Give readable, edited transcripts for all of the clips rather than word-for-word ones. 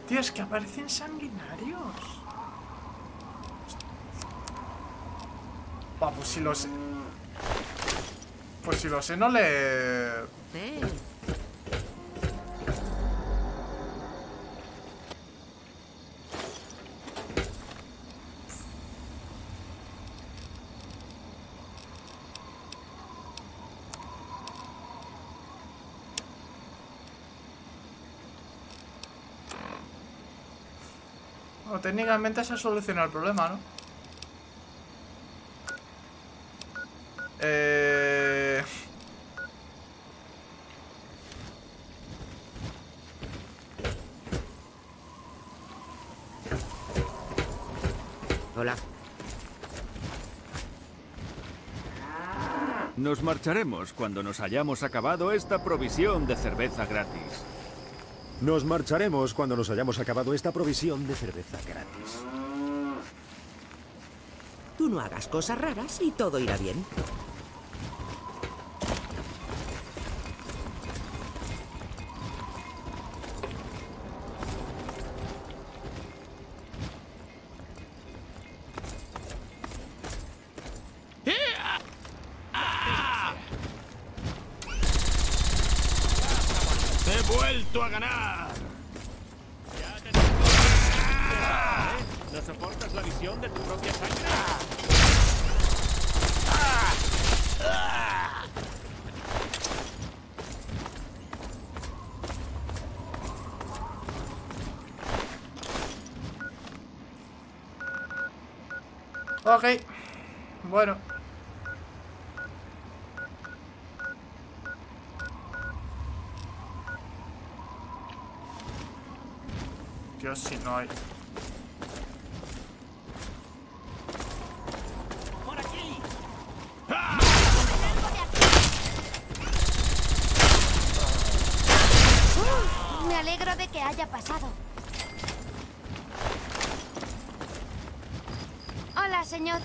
Tío, es que aparecen sanguinarios. Va, pues si lo sé. Pues si lo sé, no le... Sí. Bueno, técnicamente se ha solucionado el problema, ¿no? Hola. Nos marcharemos cuando nos hayamos acabado esta provisión de cerveza gratis. Nos marcharemos cuando nos hayamos acabado esta provisión de cerveza gratis. Tú no hagas cosas raras y todo irá bien. ¡He vuelto a ganar! ¿No soportas la visión de tu propia sangre? Ok. Bueno. Dios, si no hay... ¡Por aquí! Me alegro de que haya pasado. Hola, señor.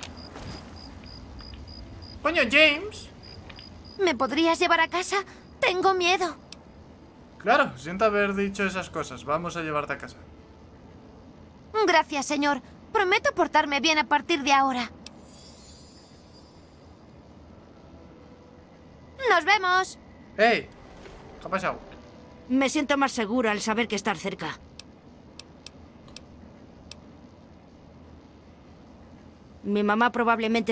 Coño, James. ¿Me podrías llevar a casa? Tengo miedo. Claro, siento haber dicho esas cosas. Vamos a llevarte a casa. Gracias, señor. Prometo portarme bien a partir de ahora. ¡Nos vemos! ¡Ey! ¿Qué ha pasado? Me siento más segura al saber que estás cerca. Mi mamá probablemente...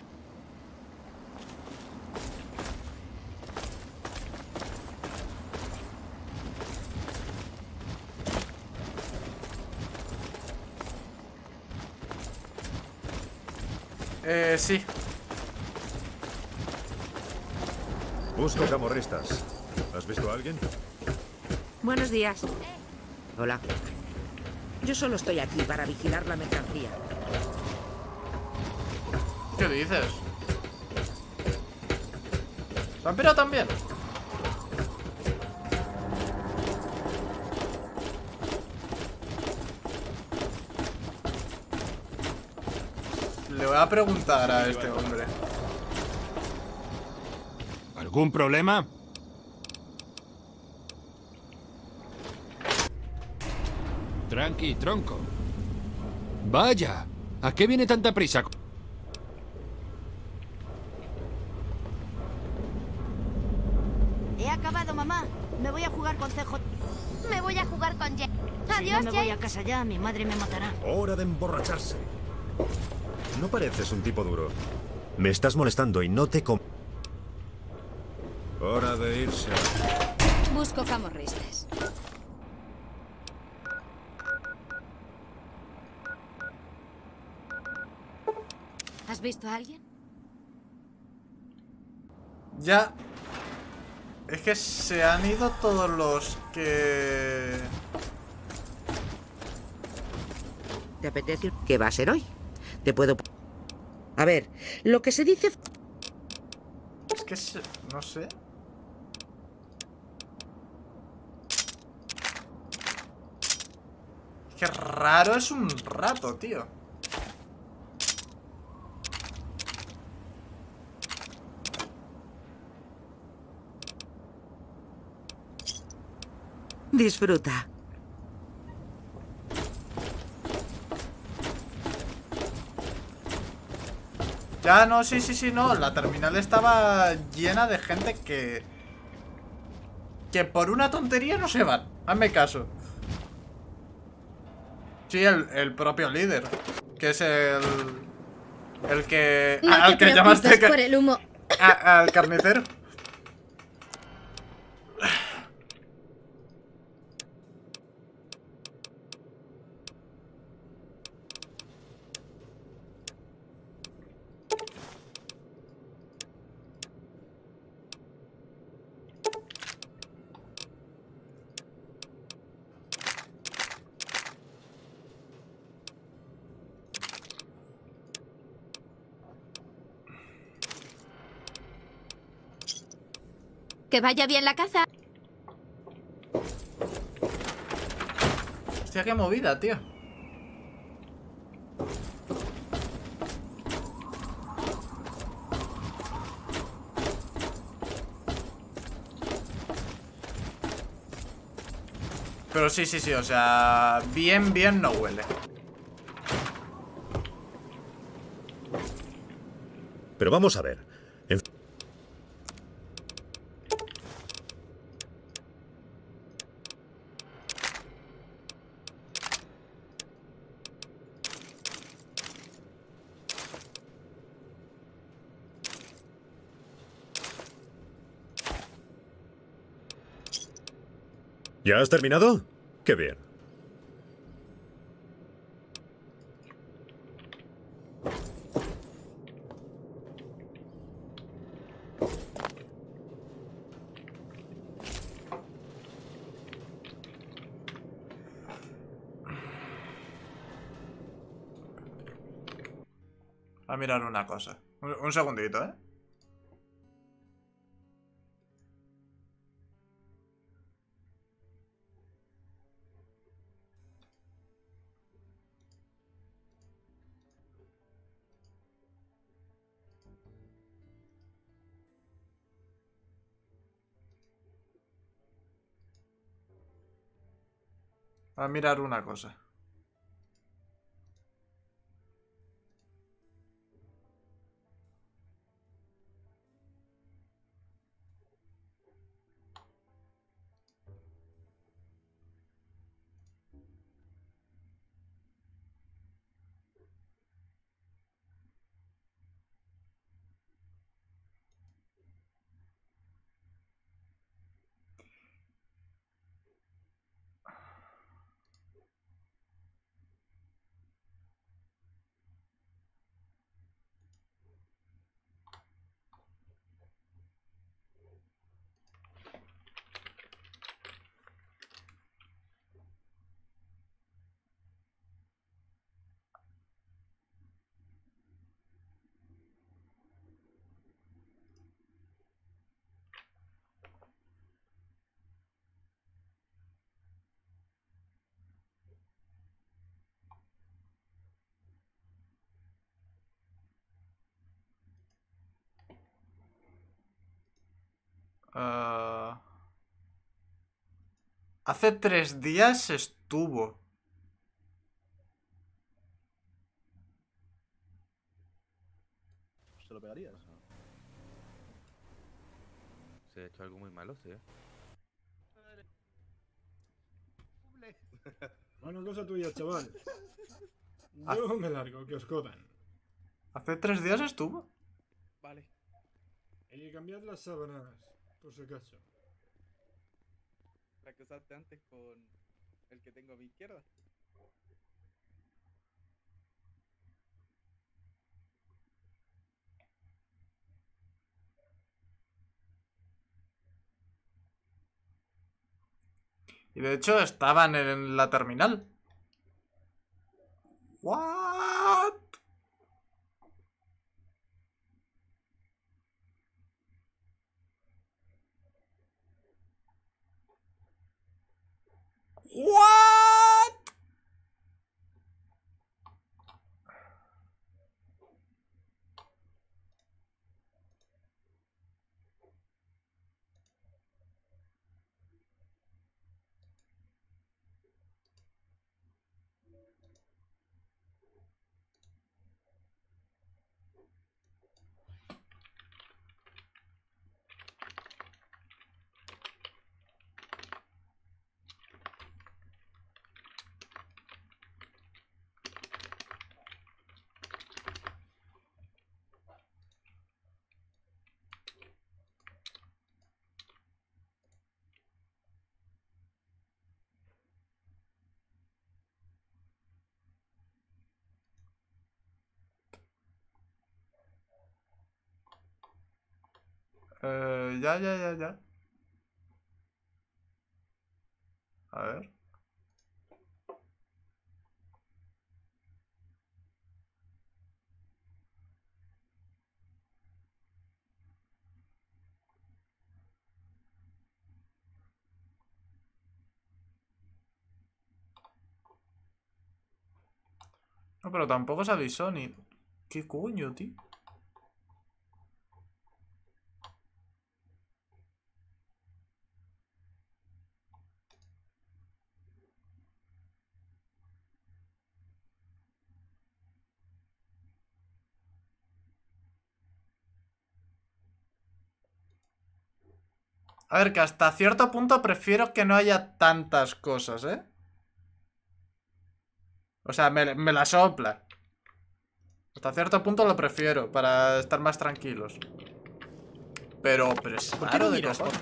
Sí. Busco camorristas. ¿Has visto a alguien? Buenos días. Hola. Yo solo estoy aquí para vigilar la mercancía. ¿Qué dices? ¿Se han pirado también? Le voy a preguntar a este hombre. ¿Algún problema? Tranqui, tronco. Vaya, ¿a qué viene tanta prisa? He acabado, mamá. Me voy a jugar con CJ. Me voy a jugar con James. Si Adiós, no me voy a James. casa ya, mi madre me matará. Hora de emborracharse. No pareces un tipo duro. Me estás molestando y no te... Hora de irse. Busco camorristas. ¿Has visto a alguien? Ya. Es que se han ido todos los que... ¿Te apetece? ¿Qué va a ser hoy? Te puedo... A ver, lo que se dice... Es que no sé. Qué raro es un rato, tío. Disfruta. Ya, no, sí, sí, sí, no. La terminal estaba llena de gente que por una tontería no se van. Hazme caso. Sí, el propio líder. Que es el que... No al te que llamaste... preocupes por el humo. Al carnicero. Que vaya bien la caza. Hostia, qué movida, tío. Pero sí, sí, sí, o sea, bien, bien no huele. Pero vamos a ver. En- ¿Ya has terminado? Qué bien. A mirar una cosa. Un segundito, ¿eh? A mirar una cosa. Ah, hace 3 días estuvo. ¿Se lo pegarías? Se ha hecho algo muy malo, sí. Bueno, cosa tuya, chaval. Ah. Yo me largo, que os jodan. ¿Hace 3 días estuvo? Vale. Y cambiad las sábanas, por si acaso. La que usaste antes con el que tengo a mi izquierda. Y de hecho estaban en la terminal. What? What? Ya. A ver. No, pero tampoco se avisó ni... ¿Qué coño, tío? A ver, que hasta cierto punto prefiero que no haya tantas cosas, ¿eh? O sea, me la sopla. Hasta cierto punto lo prefiero, para estar más tranquilos. Pero es raro de cojones.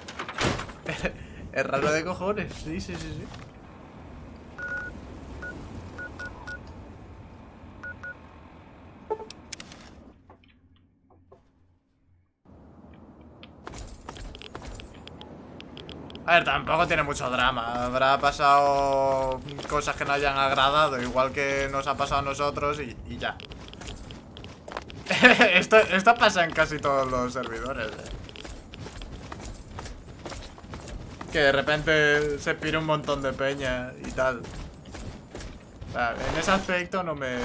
Es raro de cojones, sí. A ver, tampoco tiene mucho drama. Habrá pasado cosas que no hayan agradado, igual que nos ha pasado a nosotros y ya. Esto pasa en casi todos los servidores, Que de repente se pira un montón de peña y tal. O sea, en ese aspecto no me...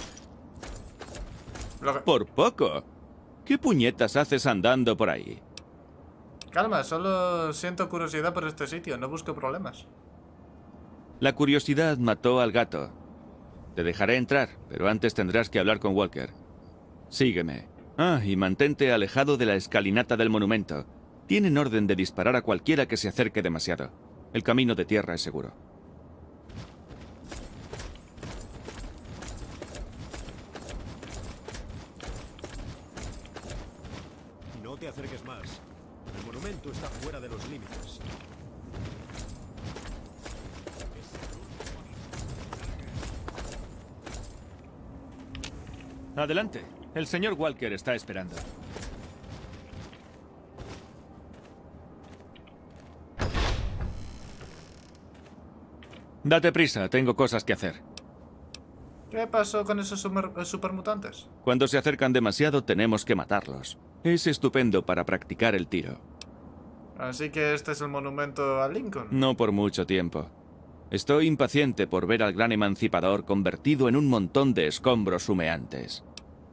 Por poco. ¿Qué puñetas haces andando por ahí? Calma, solo siento curiosidad por este sitio, no busco problemas. La curiosidad mató al gato. Te dejaré entrar, pero antes tendrás que hablar con Walker. Sígueme. Y mantente alejado de la escalinata del monumento. Tienen orden de disparar a cualquiera que se acerque demasiado. El camino de tierra es seguro. No te acerques más. El monumento está fuera de los límites. Adelante. El señor Walker está esperando. Date prisa, tengo cosas que hacer. ¿Qué pasó con esos supermutantes? Cuando se acercan demasiado tenemos que matarlos. Es estupendo para practicar el tiro. Así que este es el monumento a Lincoln. No por mucho tiempo. Estoy impaciente por ver al gran emancipador convertido en un montón de escombros humeantes.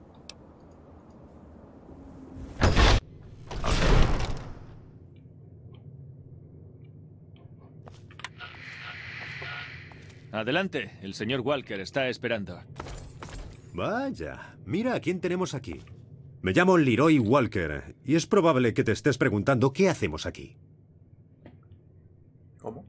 Adelante, el señor Walker está esperando. Vaya, mira a quién tenemos aquí. Me llamo Leroy Walker, y es probable que te estés preguntando qué hacemos aquí. ¿Cómo?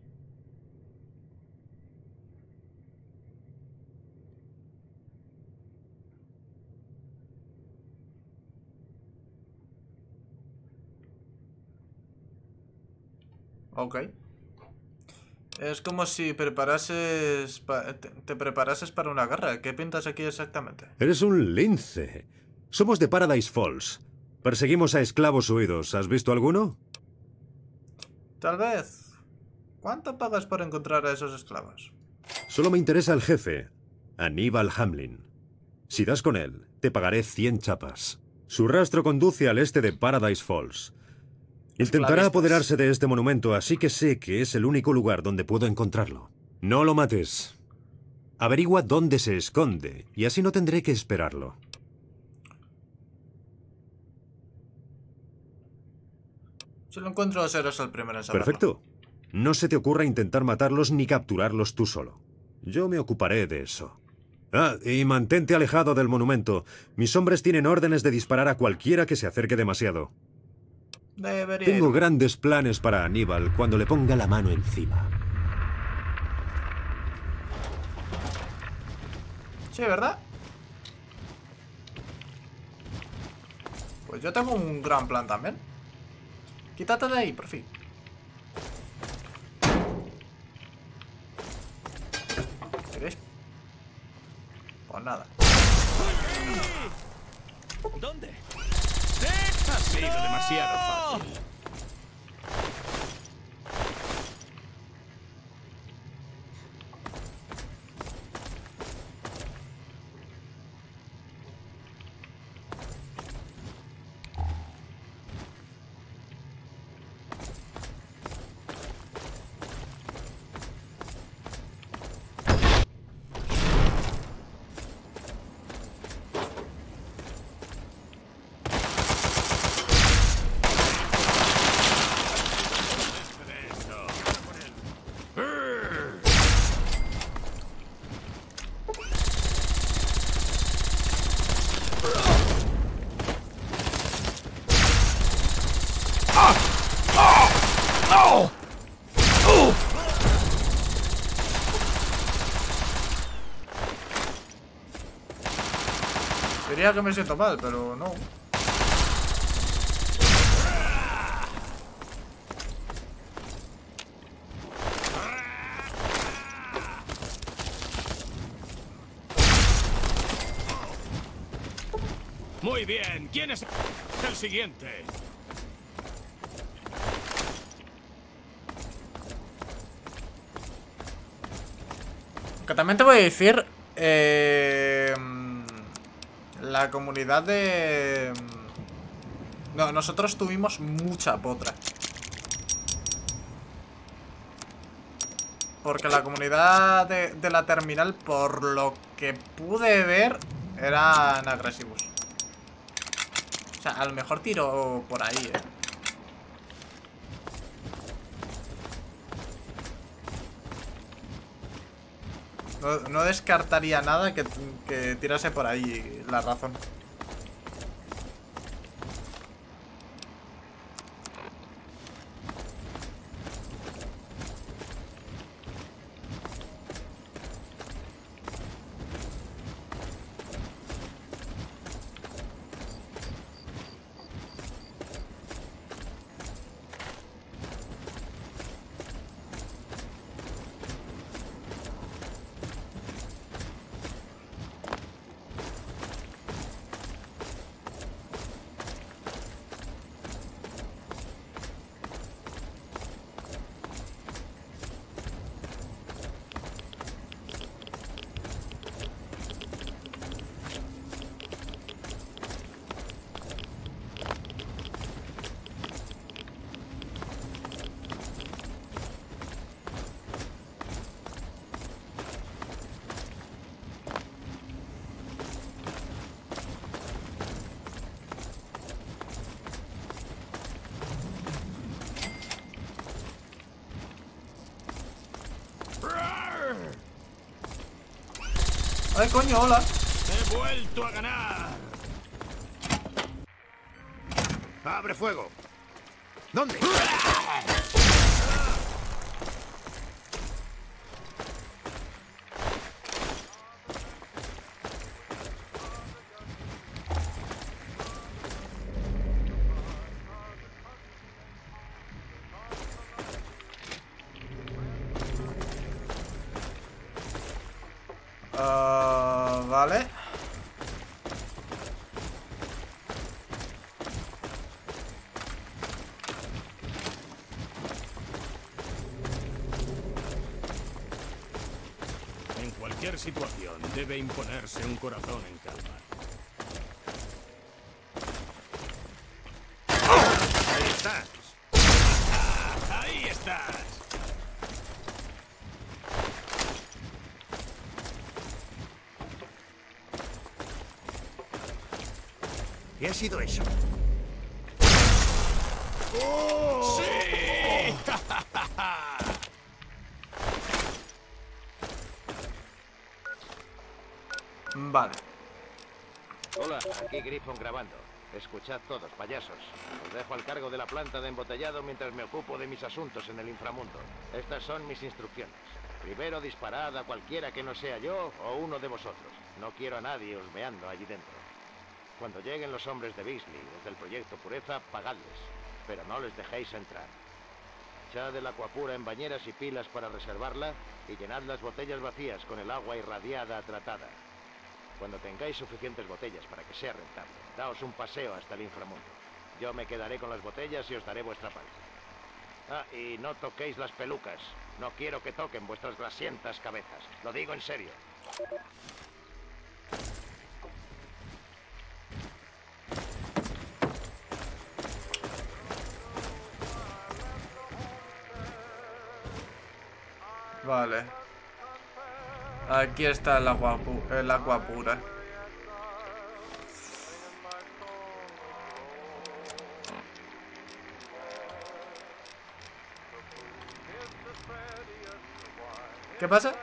Ok. Es como si preparases te preparases para una guerra. ¿Qué pintas aquí exactamente? Eres un lince. Somos de Paradise Falls. Perseguimos a esclavos huidos. ¿Has visto alguno? Tal vez. ¿Cuánto pagas por encontrar a esos esclavos? Solo me interesa el jefe, Aníbal Hamlin. Si das con él, te pagaré 100 chapas. Su rastro conduce al este de Paradise Falls. Intentará apoderarse de este monumento, así que sé que es el único lugar donde puedo encontrarlo. No lo mates. Averigua dónde se esconde, y así no tendré que esperarlo. Si lo encuentro, serás el primero en saberlo. Perfecto. No se te ocurra intentar matarlos ni capturarlos tú solo. Yo me ocuparé de eso. Y mantente alejado del monumento. Mis hombres tienen órdenes de disparar a cualquiera que se acerque demasiado. Tengo grandes planes para Aníbal cuando le ponga la mano encima. Sí, ¿verdad? Pues yo tengo un gran plan también. Quítate de ahí, por fin. ¿Queréis? Pues nada. ¿Dónde? Ha sido demasiado fácil. Diría que me siento mal, pero no. Muy bien, ¿quién es el siguiente? Que también te voy a decir, la comunidad de... No, nosotros tuvimos mucha potra. Porque la comunidad de la terminal, por lo que pude ver, eran agresivos. O sea, a lo mejor tiro por ahí, No descartaría nada que tirase por ahí la razón. ¡Ay, coño, hola! ¡He vuelto a ganar! ¡Abre fuego! ¿Dónde? Vale. En cualquier situación debe imponerse un corazón en calma. Ahí estás. ¡Ahí estás! ¿Qué ha sido eso? ¡Oh! ¡Sí! Vale. Hola, aquí Griffon grabando. Escuchad todos, payasos. Os dejo al cargo de la planta de embotellado mientras me ocupo de mis asuntos en el inframundo. Estas son mis instrucciones. Primero disparad a cualquiera que no sea yo o uno de vosotros. No quiero a nadie husmeando allí dentro. Cuando lleguen los hombres de Beasley, los del Proyecto Pureza, pagadles. Pero no les dejéis entrar. Echad el agua pura en bañeras y pilas para reservarla y llenad las botellas vacías con el agua irradiada tratada. Cuando tengáis suficientes botellas para que sea rentable, daos un paseo hasta el inframundo. Yo me quedaré con las botellas y os daré vuestra parte. Ah, y no toquéis las pelucas. No quiero que toquen vuestras grasientas cabezas. Lo digo en serio. Vale. Aquí está el agua pura. ¿Qué pasa?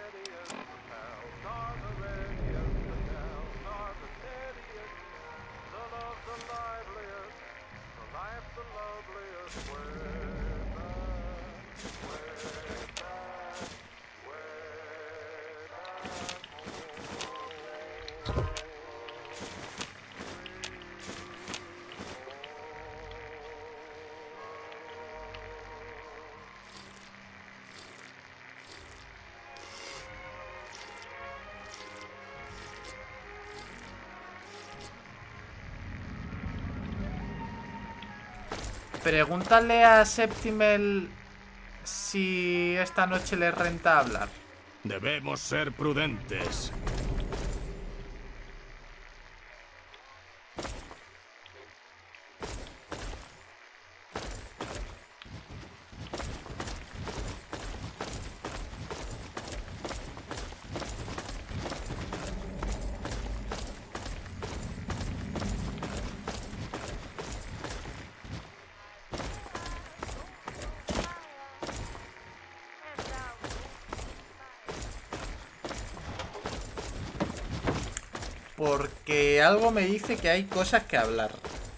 Pregúntale a Septimel si esta noche le renta hablar. Debemos ser prudentes. Porque algo me dice que hay cosas que hablar.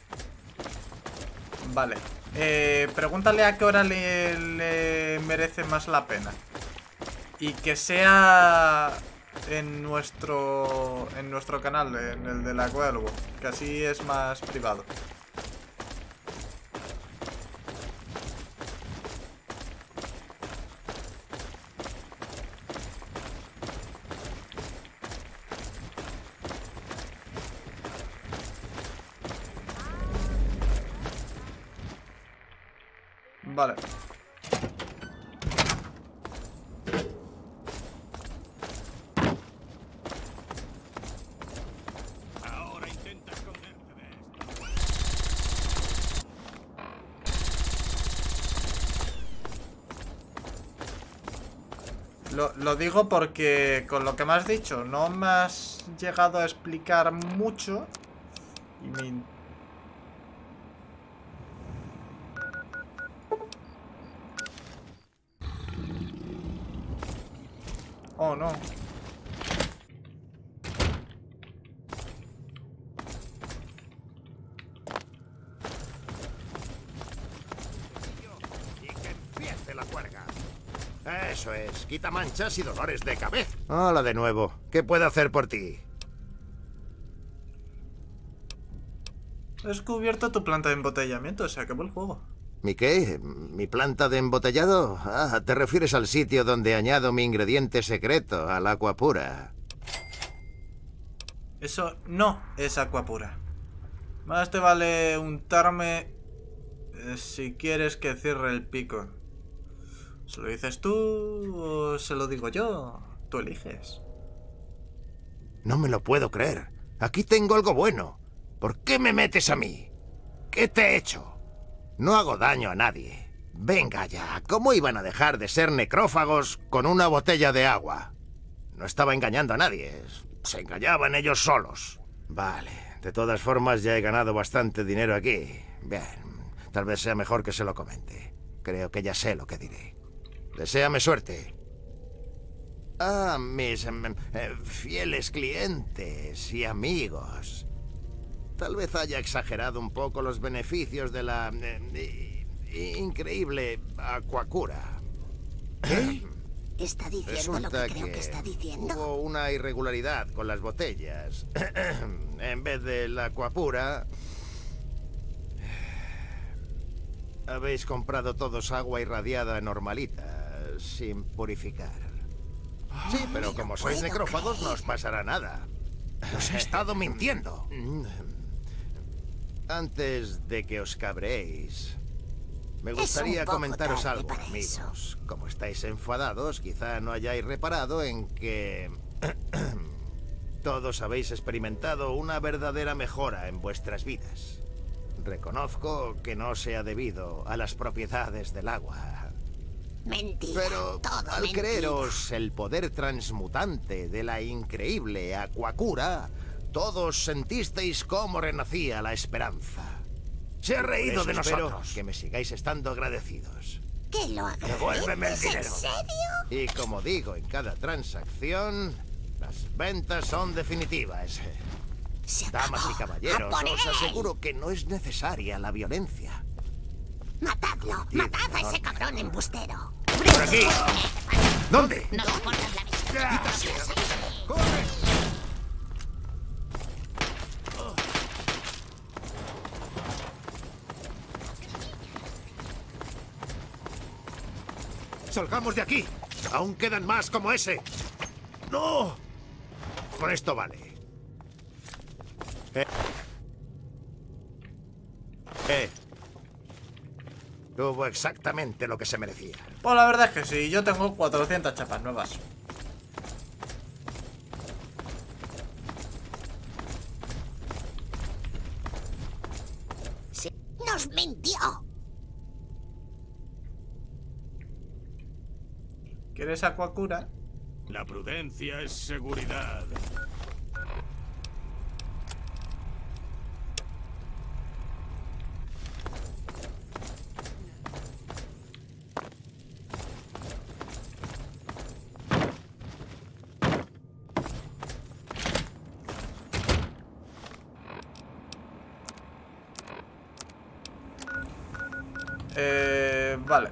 Vale. Pregúntale a qué hora le merece más la pena. Y que sea en nuestro canal, en el de la Cuervo, que así es más privado. Vale. Ahora intenta esconderte de esto. Lo digo porque con lo que me has dicho no me has llegado a explicar mucho. Y me... Oh, no. Y que empiece la juerga. Eso es, quita manchas y dolores de cabeza. Hola de nuevo. ¿Qué puedo hacer por ti? He descubierto tu planta de embotellamiento, se acabó el juego. ¿Mi qué? ¿Mi planta de embotellado? Ah, te refieres al sitio donde añado mi ingrediente secreto, al agua pura. Eso no es agua pura. Más te vale untarme si quieres que cierre el pico. ¿Se lo dices tú o se lo digo yo? Tú eliges. No me lo puedo creer. Aquí tengo algo bueno. ¿Por qué me metes a mí? ¿Qué te he hecho? No hago daño a nadie. Venga ya, ¿cómo iban a dejar de ser necrófagos con una botella de agua? No estaba engañando a nadie. Se engañaban ellos solos. Vale, de todas formas ya he ganado bastante dinero aquí. Bien, tal vez sea mejor que se lo comente. Creo que ya sé lo que diré. Deséame suerte. Ah, mis fieles clientes y amigos. Tal vez haya exagerado un poco los beneficios de la increíble Aquacura. ¿Qué? ¿Está diciendo Resulta lo que creo que está diciendo? Hubo una irregularidad con las botellas. En vez de la Aquapura, habéis comprado todos agua irradiada normalita, sin purificar. Sí, pero como sois necrófagos no os pasará nada. Os he estado mintiendo. Antes de que os cabréis, me gustaría comentaros algo, amigos. Como estáis enfadados, quizá no hayáis reparado en que todos habéis experimentado una verdadera mejora en vuestras vidas. Reconozco que no sea debido a las propiedades del agua. Mentira. Pero al mentira. creeros el poder transmutante de la increíble Aquacura, todos sentisteis cómo renacía la esperanza. Se ha reído de nosotros. Que me sigáis estando agradecidos. ¿Qué lo agradeces? Devuélveme el dinero. ¿En serio? Y como digo en cada transacción, las ventas son definitivas. Damas y caballeros, os aseguro que no es necesaria la violencia. Matadlo. Matad a ese cabrón embustero. ¡Por aquí! ¿Dónde? No soportas la vida. ¡Corre! ¡Salgamos de aquí! ¡Aún quedan más como ese! ¡No! Con esto vale. Tuvo exactamente lo que se merecía. Pues la verdad es que sí, yo tengo 400 chapas nuevas. Sí. ¡Nos mintió! ¿Quieres Aquacura? La prudencia es seguridad. Vale.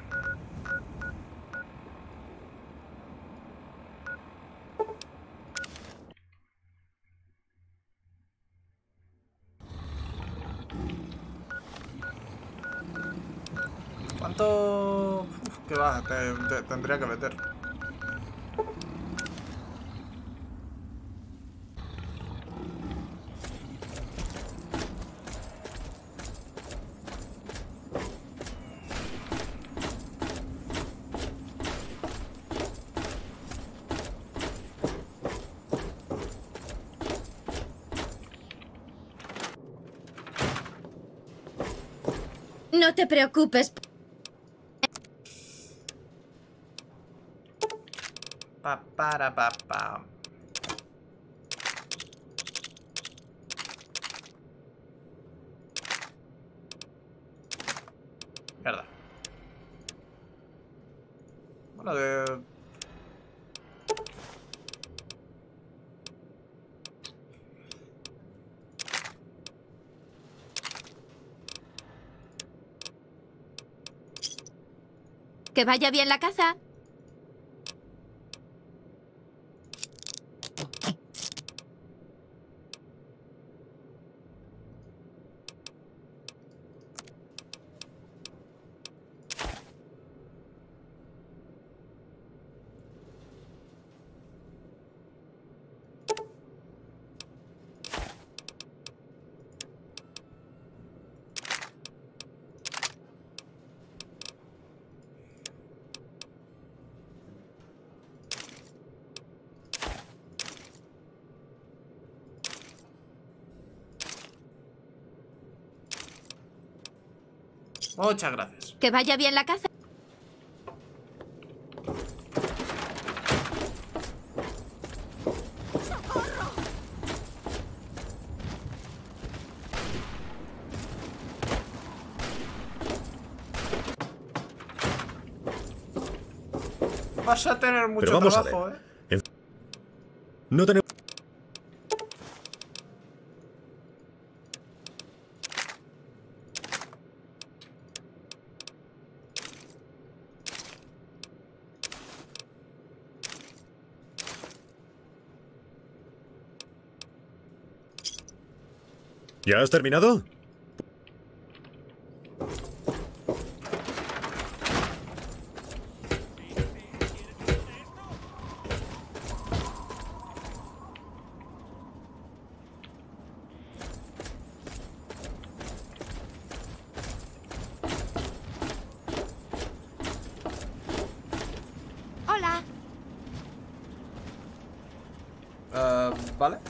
¿Cuánto? Que va, tendría que meter. No te preocupes. Pa. Mierda. Bueno, Que vaya bien la caza. muchas gracias. Que vaya bien la caza. Vas a tener mucho Pero vamos trabajo, a ver. No tenemos... ¿Ya has terminado? ¿vale?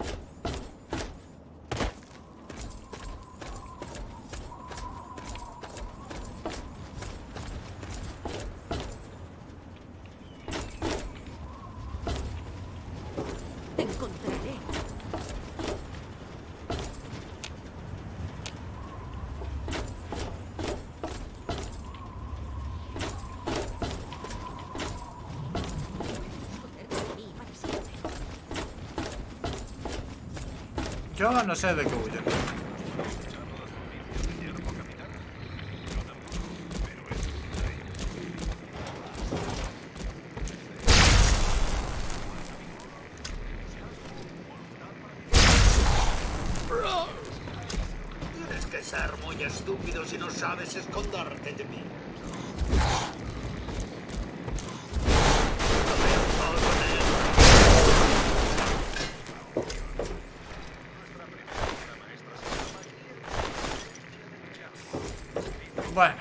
Te encontraré. Yo no sé de qué huyen. Tienes que ser muy estúpido si no sabes esconderte de mí. Bueno.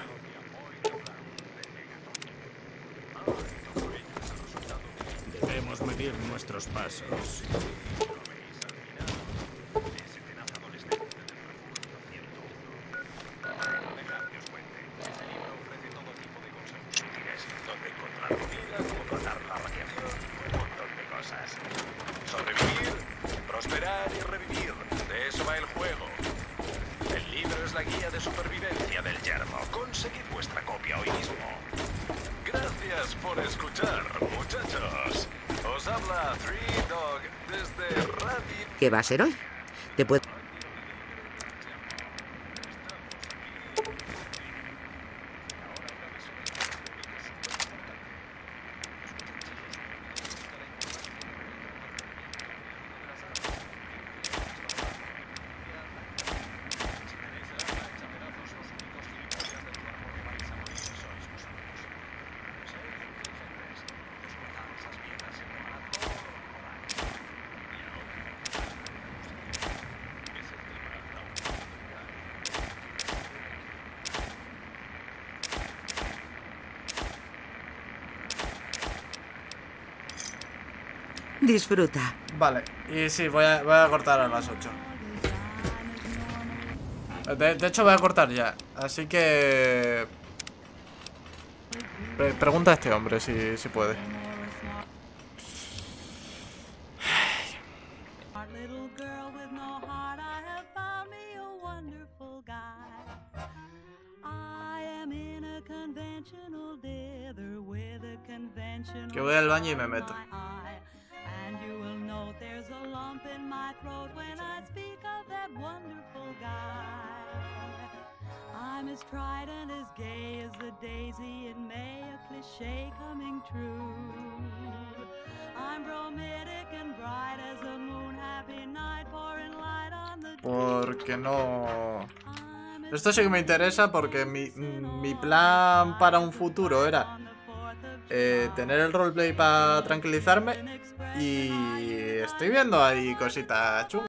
Debemos medir nuestros pasos. Donde encontrar comida, cómo tratar la radiación, un montón de cosas. Sobrevivir, prosperar y revivir. De eso va el juego. El libro es la guía de supervivencia del yermo. Conseguid vuestra copia hoy mismo. Gracias por escuchar, muchachos. Os habla 3Dog desde Radio... ¿Qué va a ser hoy? Te puedo... Disfruta. Vale, y sí, voy a cortar a las 8. De hecho voy a cortar ya. Así que... Pregunta a este hombre si puede. Que voy al baño y me meto. I'm as trident, as gay as the daisy in May, a cliché coming true. I'm bromidic and bright as a moon, happy night, pouring light on the... Porque no... Esto sí que me interesa porque mi plan para un futuro era tener el roleplay para tranquilizarme y estoy viendo ahí cositas chungas.